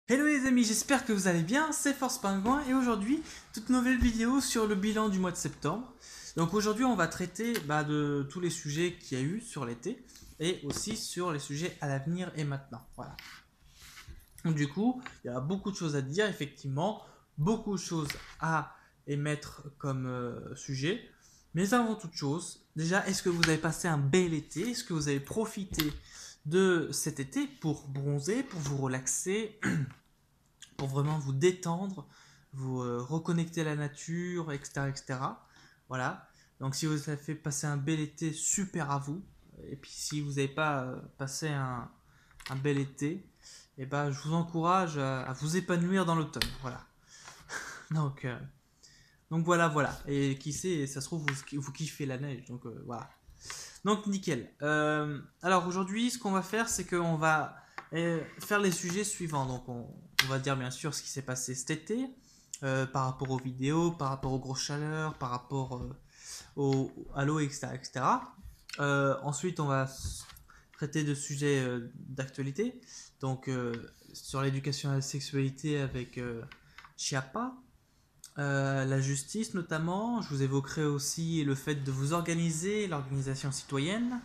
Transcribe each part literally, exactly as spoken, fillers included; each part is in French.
Hello les amis, j'espère que vous allez bien, c'est Force Pingouin et aujourd'hui, toute nouvelle vidéo sur le bilan du mois de septembre. Donc aujourd'hui on va traiter bah, de tous les sujets qu'il y a eu sur l'été et aussi sur les sujets à l'avenir et maintenant. Voilà. Donc du coup, il y a beaucoup de choses à dire, effectivement, beaucoup de choses à émettre comme euh, sujet. Mais avant toute chose, déjà, est-ce que vous avez passé un bel été? Est-ce que vous avez profité de cet été pour bronzer, pour vous relaxer pour vraiment vous détendre, vous euh, reconnecter à la nature, et cetera, et cetera. Voilà. Donc si vous avez fait passer un bel été, super à vous. Et puis si vous n'avez pas euh, passé un, un bel été, et eh ben, je vous encourage à, à vous épanouir dans l'automne. Voilà. Donc, euh, donc voilà, voilà. Et qui sait, ça se trouve, vous, vous kiffez la neige. Donc euh, voilà. Donc nickel. Euh, alors aujourd'hui, ce qu'on va faire, c'est qu'on va euh, faire les sujets suivants. Donc on, on va dire bien sûr ce qui s'est passé cet été, euh, par rapport aux vidéos, par rapport aux grosses chaleurs, par rapport euh, au, à l'eau, et cetera, et cetera. Euh, ensuite, on va traiter de sujets euh, d'actualité. Donc euh, sur l'éducation à la sexualité avec euh, Chiappa. Euh, la justice notamment, je vous évoquerai aussi le fait de vous organiser, l'organisation citoyenne,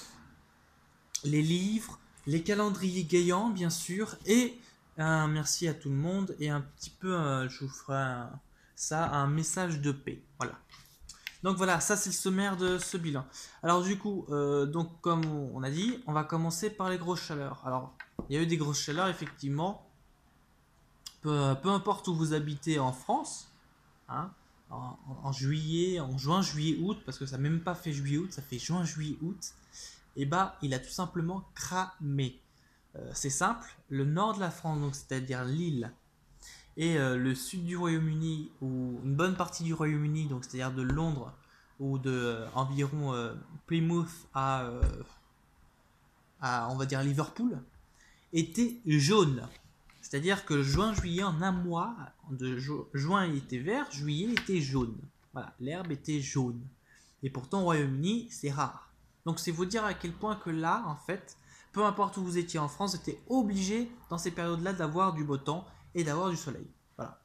les livres, les calendriers gagnants bien sûr, et un merci à tout le monde, et un petit peu, euh, je vous ferai un, ça, un message de paix. Voilà. Donc voilà, ça c'est le sommaire de ce bilan. Alors du coup, euh, donc comme on a dit, on va commencer par les grosses chaleurs. Alors, il y a eu des grosses chaleurs effectivement, peu, peu importe où vous habitez en France, hein, en, en juillet, en juin, juillet, août, parce que ça n'a même pas fait juillet, août, ça fait juin, juillet, août, et bah il a tout simplement cramé. Euh, c'est simple, le nord de la France, donc c'est-à-dire l'île, et euh, le sud du Royaume-Uni, ou une bonne partie du Royaume-Uni, donc c'est-à-dire de Londres, ou de euh, environ euh, Plymouth à, euh, à, on va dire, Liverpool, était jaune. C'est-à-dire que juin, juillet, en un mois, de ju juin il était vert, juillet était jaune. Voilà, l'herbe était jaune. Et pourtant au Royaume-Uni, c'est rare. Donc c'est vous dire à quel point que là, en fait, peu importe où vous étiez en France, vous étiez obligé dans ces périodes-là d'avoir du beau temps et d'avoir du soleil. Voilà.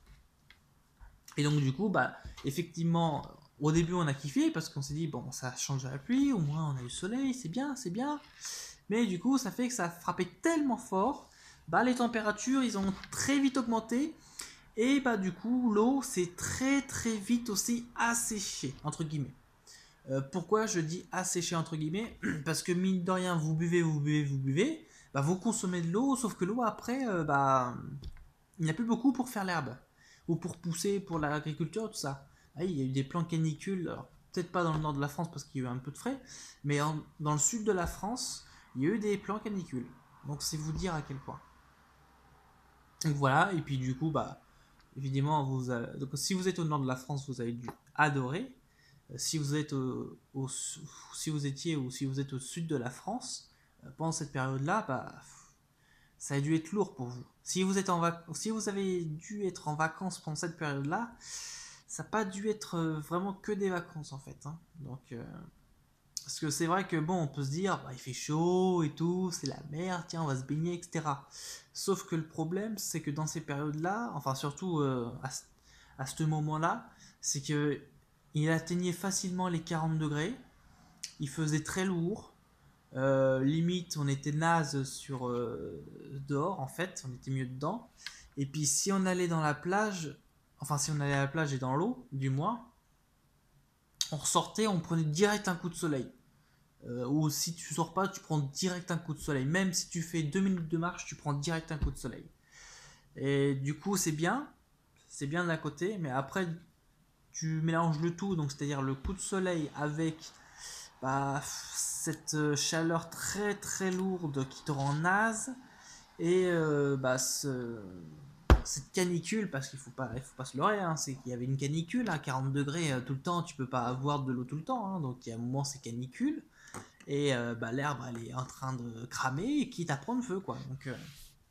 Et donc du coup, bah, effectivement, au début on a kiffé parce qu'on s'est dit, bon, ça change de la pluie, au moins on a du soleil, c'est bien, c'est bien. Mais du coup, ça fait que ça a frappé tellement fort, bah, les températures, ils ont très vite augmenté. Et bah du coup, l'eau s'est très très vite aussi asséchée, entre guillemets. Euh, pourquoi je dis asséchée, entre guillemets? Parce que mine de rien, vous buvez, vous buvez, vous buvez, bah, vous consommez de l'eau, sauf que l'eau après, euh, bah, il n'y a plus beaucoup pour faire l'herbe. Ou pour pousser, pour l'agriculture, tout ça. Ah, il y a eu des plans canicules, alors peut-être pas dans le nord de la France parce qu'il y a eu un peu de frais, mais en- dans le sud de la France, il y a eu des plans canicules. Donc c'est vous dire à quel point. Donc voilà, et puis du coup, bah, évidemment, vous avez- donc, si vous êtes au nord de la France, vous avez dû adorer. Euh, Si vous êtes au, au- si vous étiez ou si vous êtes au sud de la France, euh, pendant cette période-là, bah, ça a dû être lourd pour vous. Si vous êtes en vac- si vous avez dû être en vacances pendant cette période-là, ça n'a pas dû être euh, vraiment que des vacances en fait, hein. Donc, euh, parce que c'est vrai que bon, on peut se dire, bah, il fait chaud et tout, c'est la mer, tiens, on va se baigner, et cetera. Sauf que le problème, c'est que dans ces périodes-là, enfin surtout euh, à, ce- à ce moment-là, c'est que il atteignait facilement les quarante degrés, il faisait très lourd, euh, limite on était naze sur euh, dehors en fait, on était mieux dedans. Et puis si on allait dans la plage, enfin si on allait à la plage et dans l'eau, du moins, on ressortait, on prenait direct un coup de soleil. Euh, ou si tu sors pas, tu prends direct un coup de soleil. Même si tu fais deux minutes de marche, tu prends direct un coup de soleil. Et du coup, c'est bien, c'est bien d'un côté, mais après, tu mélanges le tout, donc c'est-à-dire le coup de soleil avec bah, cette euh, chaleur très très lourde qui te rend naze, et euh, bah, ce, cette canicule, parce qu'il faut pas, il faut pas se leurrer, hein, c'est qu'il y avait une canicule à quarante degrés euh, tout le temps, tu peux pas avoir de l'eau tout le temps, hein, donc il y a un moment c'est canicule. Et euh, bah, l'herbe elle est en train de cramer et quitte à prendre feu quoi. Donc, euh,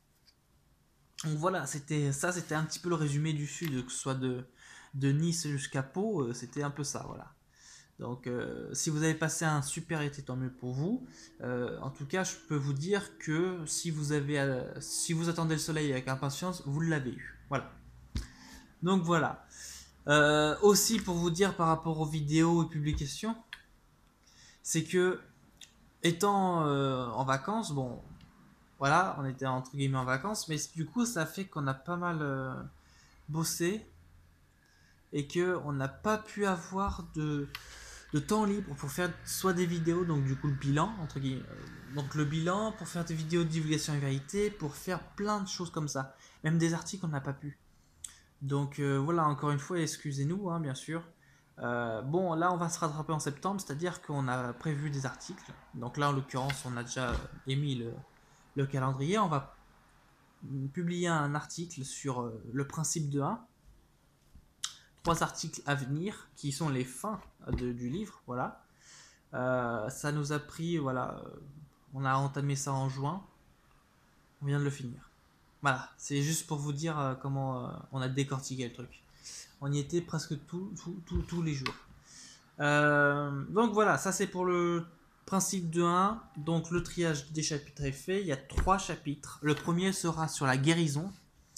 donc voilà, c'était ça, c'était un petit peu le résumé du sud, que ce soit de, de Nice jusqu'à Pau, euh, c'était un peu ça, voilà. Donc euh, si vous avez passé un super été, tant mieux pour vous. Euh, en tout cas, je peux vous dire que si vous avez, euh, si vous attendez le soleil avec impatience, vous l'avez eu. Voilà. Donc voilà. Euh, aussi pour vous dire par rapport aux vidéos et publications, c'est que étant euh, en vacances, bon, voilà, on était entre guillemets en vacances, mais du coup ça fait qu'on a pas mal euh, bossé et que on n'a pas pu avoir de, de temps libre pour faire soit des vidéos, donc du coup le bilan entre guillemets, euh, donc le bilan pour faire des vidéos de divulgation et vérité, pour faire plein de choses comme ça, même des articles on n'a pas pu. Donc euh, voilà, encore une fois, excusez-nous, hein, bien sûr. Euh, bon, là, on va se rattraper en septembre, c'est-à-dire qu'on a prévu des articles. Donc là, en l'occurrence, on a déjà émis le, le calendrier. On va publier un article sur euh, le principe de un. Trois articles à venir, qui sont les fins de, du livre, voilà. Euh, ça nous a pris, voilà, euh, on a entamé ça en juin. On vient de le finir. Voilà, c'est juste pour vous dire euh, comment euh, on a décortiqué le truc. On y était presque tout, tout, tout, tous les jours. Euh, donc voilà, ça c'est pour le principe de un. Donc le triage des chapitres est fait. Il y a trois chapitres. Le premier sera sur la guérison.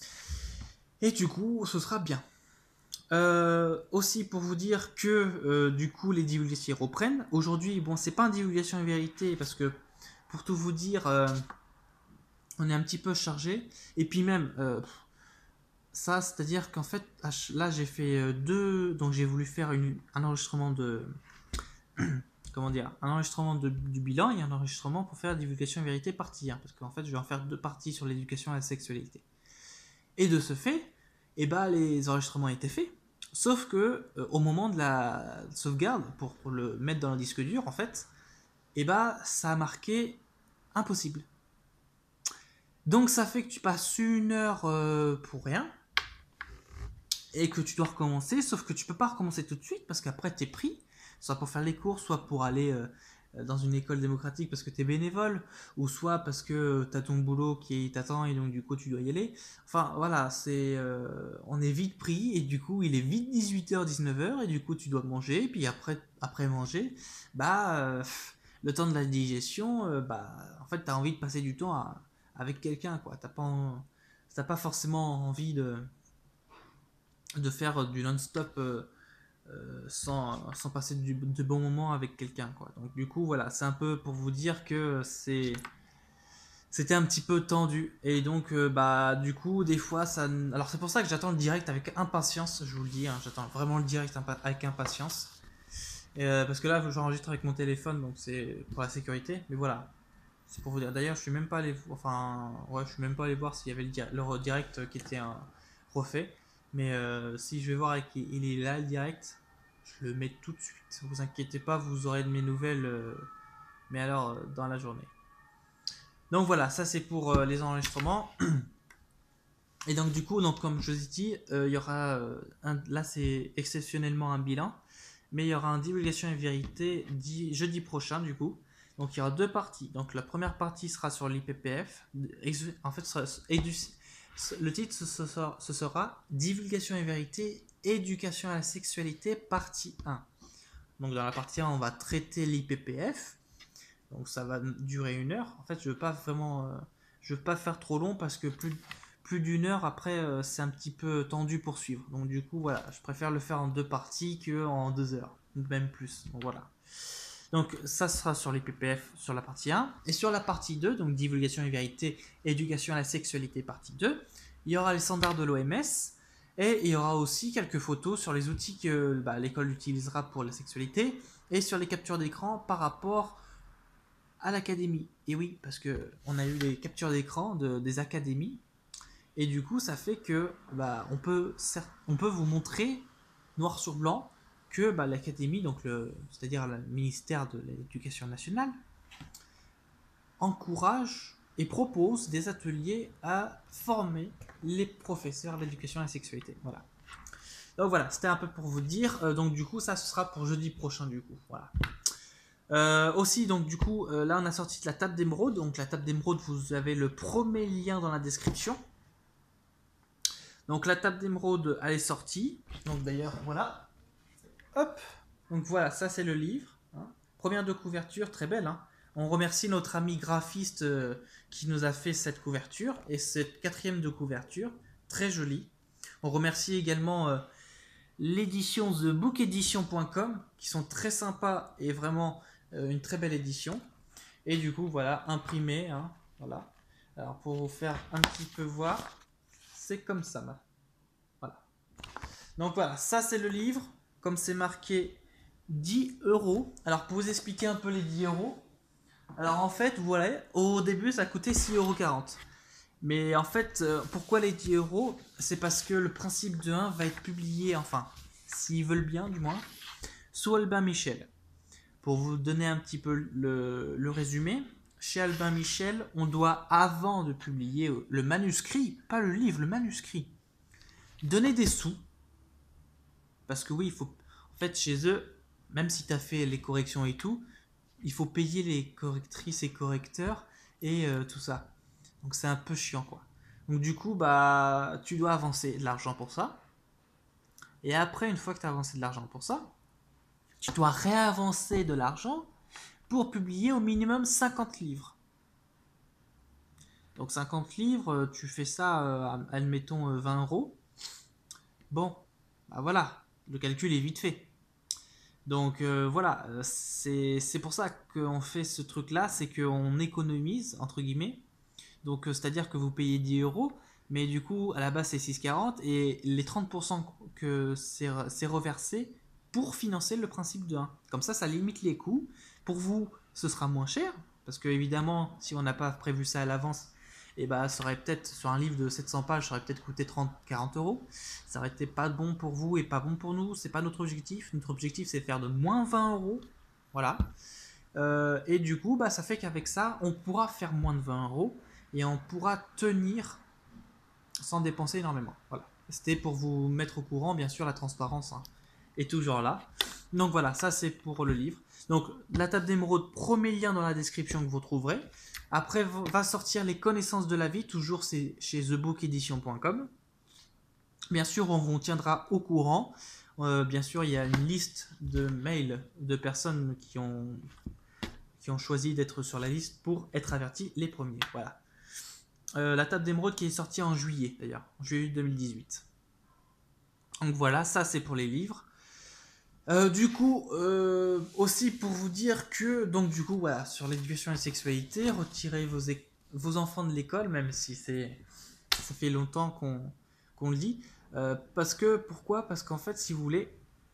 Et du coup, ce sera bien. Euh, aussi pour vous dire que euh, du coup les divulgations reprennent. Aujourd'hui, bon, c'est pas une divulgation en vérité parce que pour tout vous dire, euh, on est un petit peu chargé. Et puis même, euh, ça, c'est-à-dire qu'en fait, là j'ai fait deux, donc j'ai voulu faire une, un enregistrement de, comment dire, un enregistrement de, du bilan et un enregistrement pour faire la divulgation et vérité partie un, parce qu'en fait je vais en faire deux parties sur l'éducation et la sexualité. Et de ce fait, eh ben, les enregistrements étaient faits, sauf que euh, au moment de la sauvegarde, pour, pour le mettre dans le disque dur, en fait, eh ben, ça a marqué impossible. Donc ça fait que tu passes une heure euh, pour rien, et que tu dois recommencer, sauf que tu peux pas recommencer tout de suite parce qu'après tu es pris, soit pour faire les cours, soit pour aller euh, dans une école démocratique parce que tu es bénévole, ou soit parce que tu as ton boulot qui t'attend et donc du coup tu dois y aller. Enfin voilà, c'est euh, on est vite pris et du coup il est vite dix-huit heures dix-neuf heures et du coup tu dois manger, et puis après, après manger, bah euh, le temps de la digestion, euh, bah en fait tu as envie de passer du temps à, avec quelqu'un, quoi. T'as pas, t'as pas forcément envie de de faire du non-stop euh, euh, sans, sans passer du, de bons moments avec quelqu'un, quoi. Donc du coup voilà, c'est un peu pour vous dire que c'est c'était un petit peu tendu, et donc euh, bah du coup des fois ça, alors c'est pour ça que j'attends le direct avec impatience, je vous le dis, hein, j'attends vraiment le direct avec impatience, euh, parce que là j'enregistre avec mon téléphone, donc c'est pour la sécurité, mais voilà, c'est pour vous dire. D'ailleurs je suis même pas allé, enfin ouais, je suis même pas allé voir s'il y avait le, direct, le direct qui était un refait. Mais euh, si je vais voir qu'il est là le direct, je le mets tout de suite. Vous inquiétez pas, vous aurez de mes nouvelles, euh, mais alors euh, dans la journée. Donc voilà, ça c'est pour euh, les enregistrements. Et donc du coup, donc, comme je vous ai dit, euh, il y aura euh, un, là c'est exceptionnellement un bilan, mais il y aura une divulgation et vérité di, jeudi prochain du coup. Donc il y aura deux parties. Donc la première partie sera sur l'I P P F. En fait, ce sera édu, le titre ce sera, ce sera Divulgation et vérité, éducation à la sexualité, partie un. Donc dans la partie un, on va traiter l'I P P F. Donc ça va durer une heure. En fait, je veux pas vraiment, euh, je veux pas faire trop long parce que plus, plus d'une heure après, euh, c'est un petit peu tendu pour suivre. Donc du coup, voilà, je préfère le faire en deux parties que en deux heures, même plus. Donc voilà. Donc ça sera sur les P P F sur la partie un. Et sur la partie deux, donc divulgation et vérité, éducation à la sexualité partie deux, il y aura les standards de l'O M S, et il y aura aussi quelques photos sur les outils que bah, l'école utilisera pour la sexualité, et sur les captures d'écran par rapport à l'académie. Et oui, parce que on a eu les captures d'écran de, des académies, et du coup ça fait que bah, on, peut, on peut vous montrer noir sur blanc que bah, l'académie, donc le, c'est-à-dire le ministère de l'Éducation nationale, encourage et propose des ateliers à former les professeurs d'éducation à la sexualité. Voilà. Donc voilà, c'était un peu pour vous dire. Euh, donc du coup, ça ce sera pour jeudi prochain du coup. Voilà. Euh, aussi, donc du coup, euh, là on a sorti de la table d'émeraude. Donc la table d'émeraude, vous avez le premier lien dans la description. Donc la table d'émeraude, elle est sortie. Donc d'ailleurs, voilà. Hop. Donc voilà, ça c'est le livre. Hein. Première de couverture, très belle. Hein. On remercie notre ami graphiste euh, qui nous a fait cette couverture. Et cette quatrième de couverture, très jolie. On remercie également euh, l'édition the book edition point com qui sont très sympas et vraiment euh, une très belle édition. Et du coup, voilà, imprimé. Hein, voilà. Alors pour vous faire un petit peu voir, c'est comme ça. Voilà. Donc voilà, ça c'est le livre. Comme c'est marqué dix euros. Alors pour vous expliquer un peu les dix euros. Alors en fait, voilà, au début ça coûtait six euros quarante. Mais en fait, euh, pourquoi les dix euros? C'est parce que le principe de un va être publié, enfin, s'ils veulent bien du moins, sous Albin Michel. Pour vous donner un petit peu le, le résumé, chez Albin Michel, on doit, avant de publier le manuscrit, pas le livre, le manuscrit, donner des sous. Parce que oui, il faut. En fait, chez eux, même si tu as fait les corrections et tout, il faut payer les correctrices et correcteurs et euh, tout ça. Donc c'est un peu chiant quoi. Donc du coup, bah, tu dois avancer de l'argent pour ça. Et après, une fois que tu as avancé de l'argent pour ça, tu dois réavancer de l'argent pour publier au minimum cinquante livres. Donc cinquante livres, tu fais ça, euh, admettons euh, vingt euros. Bon, bah voilà, le calcul est vite fait. Donc euh, voilà, c'est pour ça qu'on fait ce truc-là, c'est qu'on économise, entre guillemets. Donc euh, c'est-à-dire que vous payez dix euros, mais du coup, à la base, c'est six quarante, et les trente pour cent que c'est reversé pour financer le principe de un. Comme ça, ça limite les coûts. Pour vous, ce sera moins cher, parce que évidemment, si on n'a pas prévu ça à l'avance, et bah, ça aurait peut-être, sur un livre de sept cents pages, ça aurait peut-être coûté trente à quarante euros. Ça aurait été pas bon pour vous et pas bon pour nous. C'est pas notre objectif. Notre objectif, c'est de faire de moins vingt euros. Voilà. Euh, et du coup, bah, ça fait qu'avec ça, on pourra faire moins de vingt euros et on pourra tenir sans dépenser énormément. Voilà. C'était pour vous mettre au courant, bien sûr, la transparence hein, est toujours là. Donc voilà, ça c'est pour le livre. Donc la table d'émeraude, premier lien dans la description que vous trouverez. Après va sortir les connaissances de la vie, toujours c'est chez the book edition point com. Bien sûr, on vous tiendra au courant. Euh, bien sûr, il y a une liste de mails de personnes qui ont, qui ont choisi d'être sur la liste pour être avertis les premiers. Voilà. Euh, la table d'émeraude qui est sortie en juillet d'ailleurs, en juillet deux mille dix-huit. Donc voilà, ça c'est pour les livres. Euh, du coup, euh, aussi pour vous dire que, donc du coup, voilà, sur l'éducation et la sexualité, retirez vos, vos enfants de l'école, même si c'est, ça fait longtemps qu'on qu'on le dit. Euh, parce que, pourquoi? Parce qu'en fait, si vous voulez,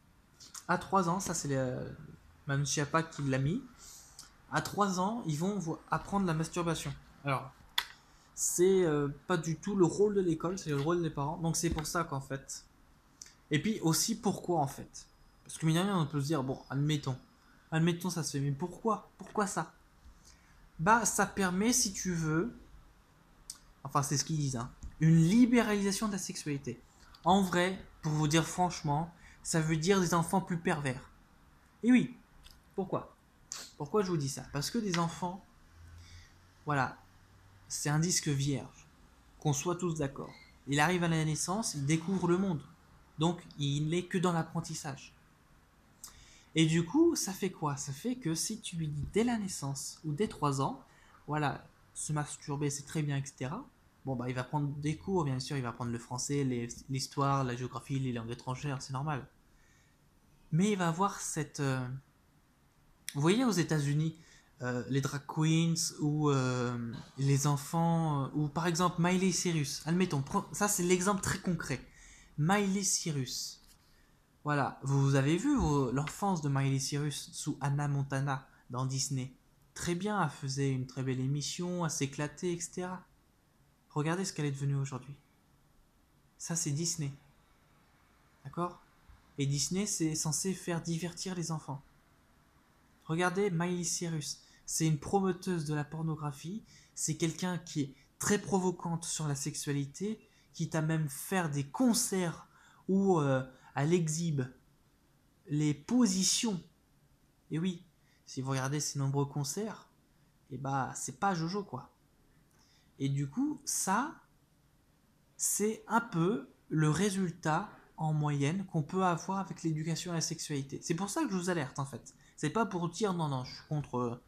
à trois ans, ça c'est Manu Chapa qui l'a mis, à trois ans, ils vont apprendre la masturbation. Alors, c'est euh, pas du tout le rôle de l'école, c'est le rôle des parents. Donc c'est pour ça qu'en fait. Et puis aussi pourquoi en fait. Parce que mine de rien, on peut se dire, bon, admettons. Admettons ça se fait, mais pourquoi? Pourquoi ça? Bah ça permet, si tu veux, enfin c'est ce qu'ils disent, hein, une libéralisation de la sexualité. En vrai, pour vous dire franchement, ça veut dire des enfants plus pervers. Et oui, pourquoi? Pourquoi je vous dis ça? Parce que des enfants, voilà, c'est un disque vierge, qu'on soit tous d'accord. Il arrive à la naissance, il découvre le monde. Donc, il n'est que dans l'apprentissage. Et du coup, ça fait quoi? Ça fait que si tu lui dis dès la naissance ou dès trois ans, voilà, se masturber c'est très bien, et cetera. Bon, bah, il va prendre des cours, bien sûr, il va prendre le français, l'histoire, la géographie, les langues étrangères, c'est normal. Mais il va avoir cette. Euh... Vous voyez aux États-Unis, euh, les drag queens ou euh, les enfants, euh, ou par exemple Miley Cyrus, admettons, ça c'est l'exemple très concret. Miley Cyrus. Voilà, vous avez vu l'enfance de Miley Cyrus sous Hannah Montana dans Disney. Très bien, elle faisait une très belle émission, elle s'éclatait, et cetera. Regardez ce qu'elle est devenue aujourd'hui. Ça, c'est Disney. D'accord? Et Disney, c'est censé faire divertir les enfants. Regardez Miley Cyrus. C'est une promoteuse de la pornographie. C'est quelqu'un qui est très provocante sur la sexualité, qui t'a même faire des concerts où euh, elle exhibe les positions. Et oui, si vous regardez ces nombreux concerts, et bah c'est pas Jojo quoi. Et du coup, ça, c'est un peu le résultat en moyenne qu'on peut avoir avec l'éducation à la sexualité. C'est pour ça que je vous alerte en fait. C'est pas pour dire non, non, je suis contre,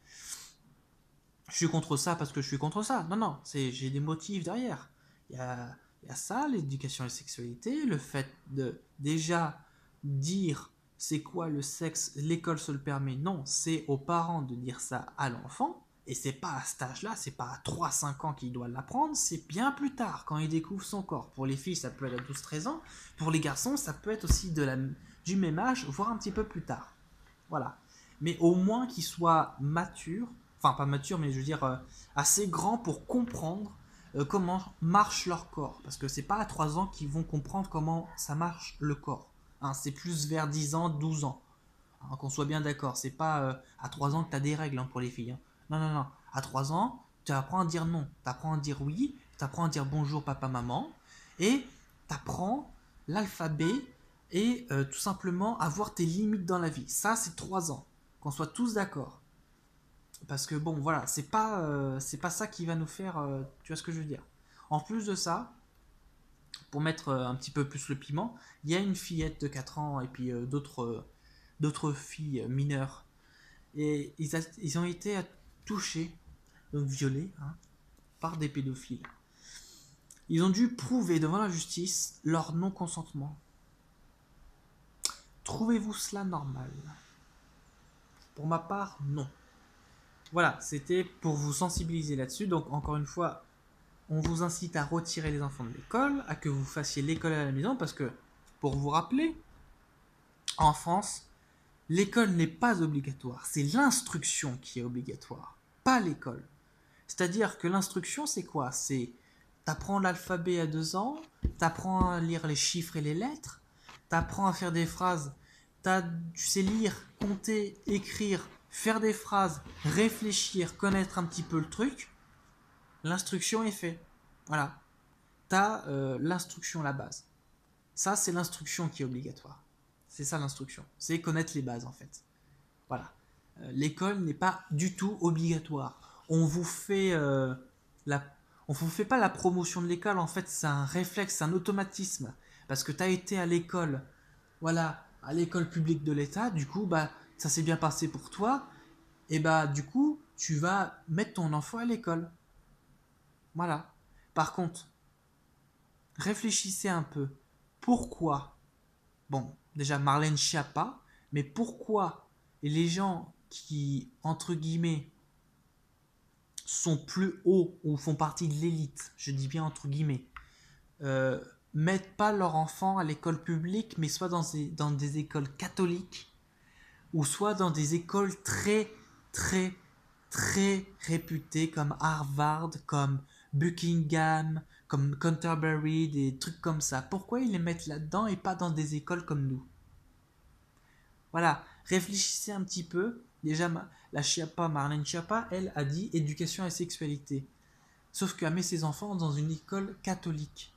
je suis contre ça parce que je suis contre ça. Non, non, c'est, j'ai des motifs derrière. Il y a, il y a ça, l'éducation à la sexualité, le fait de déjà dire c'est quoi le sexe, l'école se le permet. Non, c'est aux parents de dire ça à l'enfant. Et c'est pas à cet âge-là, c'est pas à trois cinq ans qu'il doit l'apprendre, c'est bien plus tard, quand il découvre son corps. Pour les filles, ça peut être à douze treize ans. Pour les garçons, ça peut être aussi de la, du même âge, voire un petit peu plus tard. Voilà. Mais au moins qu'ils soient matures, enfin pas matures, mais je veux dire euh, assez grands pour comprendre euh, comment marche leur corps. Parce que c'est pas à trois ans qu'ils vont comprendre comment ça marche le corps. Hein, c'est plus vers dix ans, douze ans. Hein, qu'on soit bien d'accord, c'est pas euh, à trois ans que tu as des règles hein, pour les filles. Hein. Non, non, non. À trois ans, tu apprends à dire non. Tu apprends à dire oui. Tu apprends à dire bonjour, papa, maman. Et tu apprends l'alphabet et euh, tout simplement avoir tes limites dans la vie. Ça, c'est trois ans. Qu'on soit tous d'accord. Parce que bon, voilà, c'est pas, euh, c'est pas ça qui va nous faire. Euh, tu vois ce que je veux dire. En plus de ça, pour mettre euh, un petit peu plus le piment, il y a une fillette de quatre ans et puis euh, d'autres, euh, d'autres filles mineures. Et ils, a, ils ont été touchés, donc violés, hein, par des pédophiles. Ils ont dû prouver devant la justice leur non-consentement. Trouvez-vous cela normal? Pour ma part, non. Voilà, c'était pour vous sensibiliser là-dessus. Donc, encore une fois, on vous incite à retirer les enfants de l'école, à que vous fassiez l'école à la maison, parce que, pour vous rappeler, en France, l'école n'est pas obligatoire. C'est l'instruction qui est obligatoire, pas l'école. C'est-à-dire que l'instruction, c'est quoi? C'est t'apprends l'alphabet à deux ans, t'apprends à lire les chiffres et les lettres, t'apprends à faire des phrases, t'as, tu sais lire, compter, écrire, faire des phrases, réfléchir, connaître un petit peu le truc. L'instruction est faite. Voilà. T'as euh, l'instruction, la base. Ça, c'est l'instruction qui est obligatoire. C'est ça l'instruction. C'est connaître les bases en fait. Voilà. Euh, l'école n'est pas du tout obligatoire. On vous fait euh, la, on vous fait pas la promotion de l'école. En fait, c'est un réflexe, c'est un automatisme. Parce que tu as été à l'école, voilà, à l'école publique de l'État. Du coup, bah, ça s'est bien passé pour toi. Et bah, du coup, tu vas mettre ton enfant à l'école. Voilà. Par contre, réfléchissez un peu. Pourquoi? Bon, déjà Marlène Schiappa, mais pourquoi les gens qui, entre guillemets, sont plus hauts ou font partie de l'élite, je dis bien entre guillemets, euh, mettent pas leur enfant à l'école publique, mais soit dans des, dans des écoles catholiques, ou soit dans des écoles très, très, très réputées comme Harvard, comme Buckingham, comme Canterbury, des trucs comme ça. Pourquoi ils les mettent là-dedans et pas dans des écoles comme nous? Voilà, réfléchissez un petit peu. Déjà, la Schiappa, Marlène Schiappa, elle a dit éducation et sexualité. Sauf qu'elle met ses enfants dans une école catholique.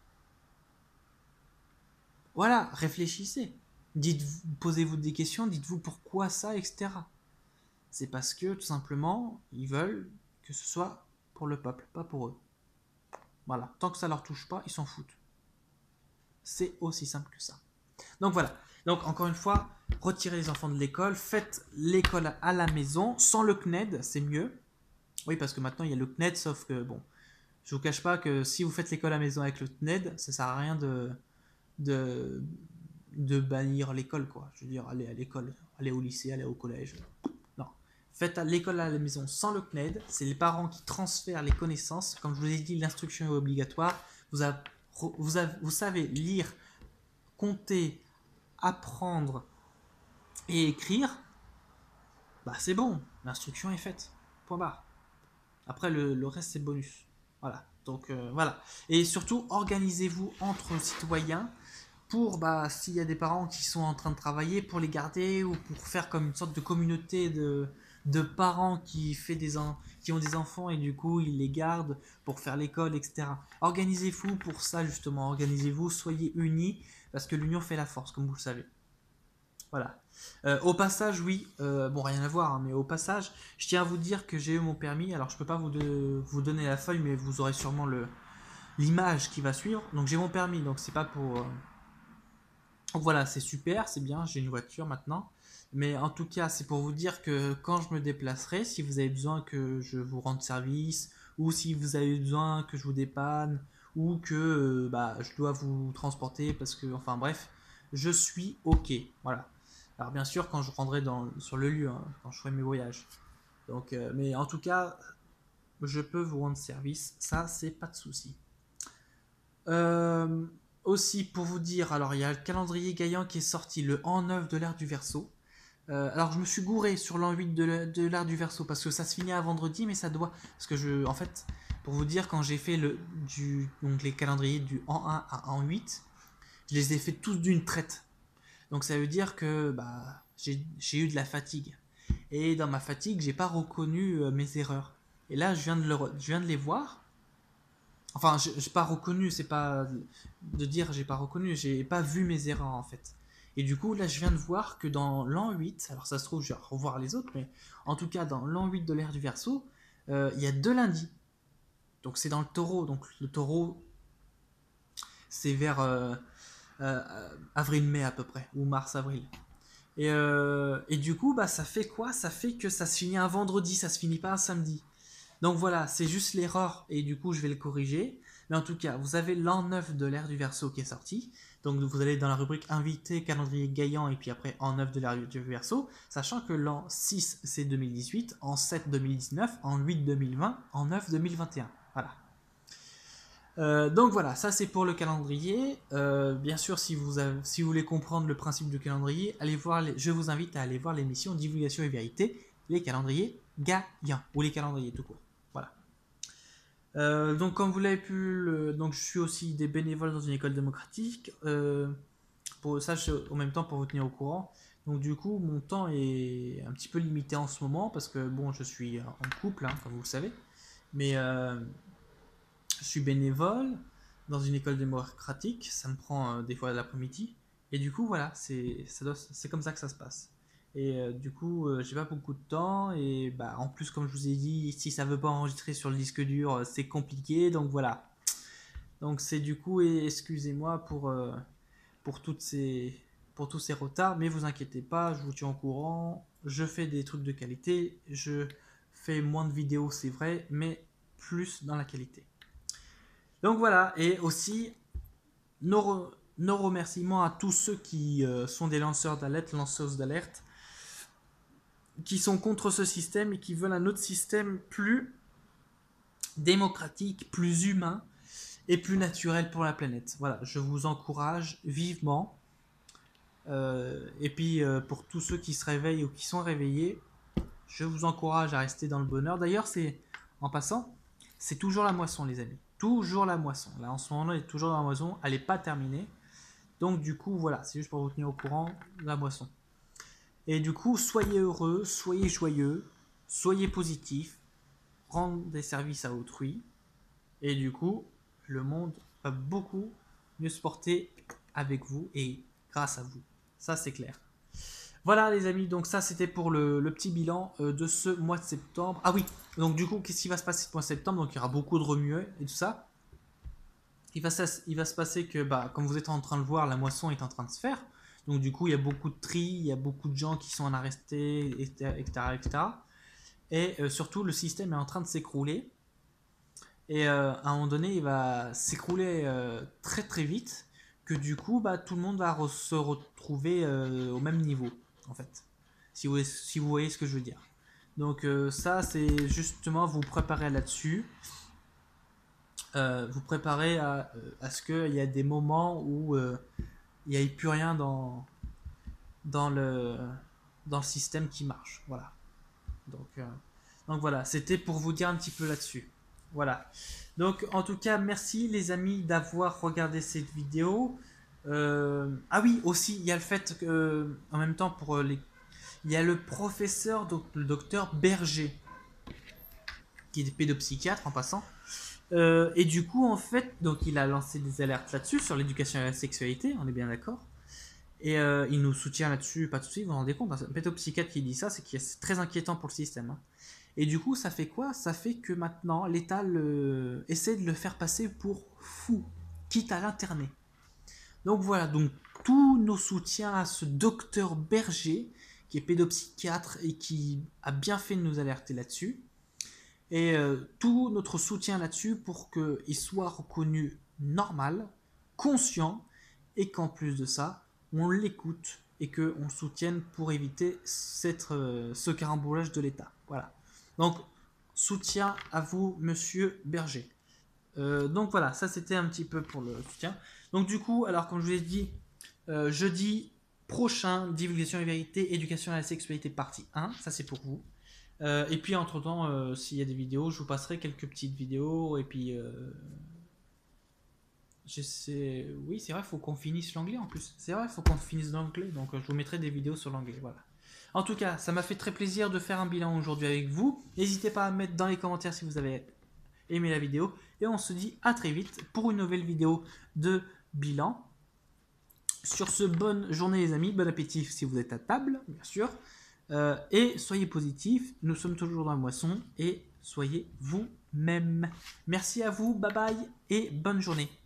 Voilà, réfléchissez. Dites, posez-vous des questions, dites-vous pourquoi ça, et cetera. C'est parce que, tout simplement, ils veulent que ce soit pour le peuple, pas pour eux. Voilà, tant que ça leur touche pas, ils s'en foutent. C'est aussi simple que ça. Donc voilà, donc encore une fois, retirez les enfants de l'école, faites l'école à la maison, sans le C N E D, c'est mieux. Oui, parce que maintenant il y a le C N E D, sauf que bon, je vous cache pas que si vous faites l'école à la maison avec le C N E D, ça sert à rien de, de, de bannir l'école, quoi. Je veux dire, aller à l'école, aller au lycée, aller au collège. Non. Faites l'école à la maison sans le C N E D, c'est les parents qui transfèrent les connaissances. Comme je vous ai dit, l'instruction est obligatoire. Vous, avez, vous, avez, vous savez lire, compter, apprendre et écrire, bah c'est bon, l'instruction est faite. Point barre. Après, le, le reste, c'est bonus. Voilà. Donc, euh, voilà. Et surtout, organisez-vous entre citoyens pour, bah, s'il y a des parents qui sont en train de travailler, pour les garder ou pour faire comme une sorte de communauté de, de parents qui, fait des en, qui ont des enfants et du coup, ils les gardent pour faire l'école, et cetera. Organisez-vous pour ça, justement. Organisez-vous, soyez unis, parce que l'union fait la force, comme vous le savez. Voilà. Euh, au passage, oui, euh, bon, rien à voir, hein, mais au passage, je tiens à vous dire que j'ai eu mon permis. Alors, je peux pas vous, de, vous donner la feuille, mais vous aurez sûrement le l'image qui va suivre. Donc, j'ai mon permis, donc c'est pas pour, euh, Donc voilà, c'est super, c'est bien, j'ai une voiture maintenant. Mais en tout cas, c'est pour vous dire que quand je me déplacerai, si vous avez besoin que je vous rende service, ou si vous avez besoin que je vous dépanne, ou que euh, bah, je dois vous transporter parce que, enfin bref, je suis OK. Voilà. Alors bien sûr, quand je rendrai dans, sur le lieu, hein, quand je ferai mes voyages. Donc, euh, mais en tout cas, je peux vous rendre service, ça, c'est pas de souci. Euh, aussi, pour vous dire, alors il y a le calendrier Gaillan qui est sorti, le an neuf de l'ère du Verseau. Euh, alors je me suis gouré sur l'an huit de l'ère du Verseau parce que ça se finit à vendredi, mais ça doit. Parce que je. En fait, pour vous dire, quand j'ai fait le, du, donc les calendriers du an un à an huit, je les ai fait tous d'une traite. Donc ça veut dire que bah, j'ai eu de la fatigue. Et dans ma fatigue, j'ai pas reconnu euh, mes erreurs. Et là, je viens de, le, je viens de les voir. Enfin, je n'ai pas reconnu, c'est pas de dire j'ai pas reconnu, j'ai pas vu mes erreurs en fait. Et du coup, là, je viens de voir que dans l'an huit, alors ça se trouve, je vais revoir les autres, mais en tout cas, dans l'an huit de l'ère du Verseau, euh, il y a deux lundis. Donc c'est dans le taureau. Donc le taureau, c'est vers euh, euh, avril-mai à peu près, ou mars-avril. Et, euh, et du coup, bah, ça fait quoi? Ça fait que ça se finit un vendredi, ça se finit pas un samedi. Donc voilà, c'est juste l'erreur et du coup je vais le corriger. Mais en tout cas, vous avez l'an neuf de l'ère du Verseau qui est sorti. Donc vous allez dans la rubrique invité, calendrier Gaillan et puis après an neuf de l'ère du Verseau. Sachant que l'an six c'est deux mille dix-huit, en sept deux mille dix-neuf, en huit deux mille vingt, en neuf deux mille vingt et un. Voilà. Euh, donc voilà, ça c'est pour le calendrier. Euh, bien sûr, si vous, avez, si vous voulez comprendre le principe du calendrier, allez voir les, je vous invite à aller voir l'émission Divulgation et Vérité, les calendriers Gaillan, ou les calendriers tout court. Voilà. Euh, donc comme vous l'avez pu, le, donc je suis aussi des bénévoles dans une école démocratique. Euh, pour ça, je, en même temps pour vous tenir au courant. Donc du coup, mon temps est un petit peu limité en ce moment parce que bon, je suis en couple, hein, comme vous le savez, mais euh, je suis bénévole dans une école démocratique. Ça me prend euh, des fois l'après-midi et du coup voilà, c'est c'est comme ça que ça se passe. Et euh, du coup, euh, j'ai pas beaucoup de temps. Et bah, en plus, comme je vous ai dit, si ça veut pas enregistrer sur le disque dur, euh, c'est compliqué. Donc voilà. Donc c'est du coup, et excusez-moi pour, euh, pour, toutes ces, pour tous ces retards. Mais vous inquiétez pas, je vous tiens au courant. Je fais des trucs de qualité. Je fais moins de vidéos, c'est vrai, mais plus dans la qualité. Donc voilà. Et aussi, nos, re nos remerciements à tous ceux qui euh, sont des lanceurs d'alerte, lanceuses d'alerte, qui sont contre ce système et qui veulent un autre système plus démocratique, plus humain et plus naturel pour la planète. Voilà, je vous encourage vivement. Euh, et puis euh, pour tous ceux qui se réveillent ou qui sont réveillés, je vous encourage à rester dans le bonheur. D'ailleurs, c'est en passant, c'est toujours la moisson, les amis. Toujours la moisson. Là, en ce moment, elle est toujours dans la moisson. Elle n'est pas terminée. Donc, du coup, voilà, c'est juste pour vous tenir au courant de la moisson. Et du coup, soyez heureux, soyez joyeux, soyez positifs, rendez des services à autrui. Et du coup, le monde va beaucoup mieux se porter avec vous et grâce à vous. Ça, c'est clair. Voilà les amis, donc ça c'était pour le, le petit bilan euh, de ce mois de septembre. Ah oui, donc du coup, qu'est-ce qui va se passer ce mois de septembre? Donc il y aura beaucoup de remuer et tout ça. Il va, il va se passer que, bah, comme vous êtes en train de le voir, la moisson est en train de se faire. Donc du coup, il y a beaucoup de tri, il y a beaucoup de gens qui sont en arrêté, et cetera, et cetera, et cetera. Et euh, surtout, le système est en train de s'écrouler. Et euh, à un moment donné, il va s'écrouler euh, très très vite, que du coup, bah, tout le monde va re se retrouver euh, au même niveau, en fait. Si vous, si vous voyez ce que je veux dire. Donc euh, ça, c'est justement vous préparer là-dessus. Euh, vous préparer à, à ce qu'il y a des moments où euh, il n'y ait plus rien dans, dans, le, dans le système qui marche. Voilà. Donc, euh, donc voilà, c'était pour vous dire un petit peu là-dessus. Voilà. Donc en tout cas, merci les amis d'avoir regardé cette vidéo. Euh, ah oui, aussi, il y a le fait que, en même temps, pour les... il y a le professeur, donc le docteur Berger, qui est pédopsychiatre en passant. Euh, et du coup, en fait, donc il a lancé des alertes là-dessus, sur l'éducation à la sexualité, on est bien d'accord. Et euh, il nous soutient là-dessus, pas de soucis, vous vous rendez compte, un pédopsychiatre qui dit ça, c'est qu'il est très inquiétant pour le système. Hein. Et du coup, ça fait quoi? Ça fait que maintenant, l'État essaie de le faire passer pour fou, quitte à l'interner. Donc voilà, donc tous nos soutiens à ce docteur Berger, qui est pédopsychiatre et qui a bien fait de nous alerter là-dessus. Et euh, tout notre soutien là-dessus pour qu'il soit reconnu normal, conscient, et qu'en plus de ça, on l'écoute et qu'on le soutienne pour éviter cette, euh, ce carambolage de l'État. Voilà. Donc, soutien à vous, monsieur Berger. Euh, donc voilà, ça c'était un petit peu pour le soutien. Donc du coup, alors comme je vous l'ai dit, euh, jeudi prochain, divulgation et vérité, éducation à la sexualité partie un, ça c'est pour vous. Euh, et puis entre temps, euh, s'il y a des vidéos, je vous passerai quelques petites vidéos. Et puis, euh, j'essaie... oui, c'est vrai, il faut qu'on finisse l'anglais en plus. C'est vrai, il faut qu'on finisse l'anglais. Donc, euh, je vous mettrai des vidéos sur l'anglais. Voilà. En tout cas, ça m'a fait très plaisir de faire un bilan aujourd'hui avec vous. N'hésitez pas à mettre dans les commentaires si vous avez aimé la vidéo. Et on se dit à très vite pour une nouvelle vidéo de bilan. Sur ce, bonne journée les amis. Bon appétit si vous êtes à table, bien sûr. Euh, et soyez positifs, nous sommes toujours dans la moisson et soyez vous-même. Merci à vous, bye bye et bonne journée.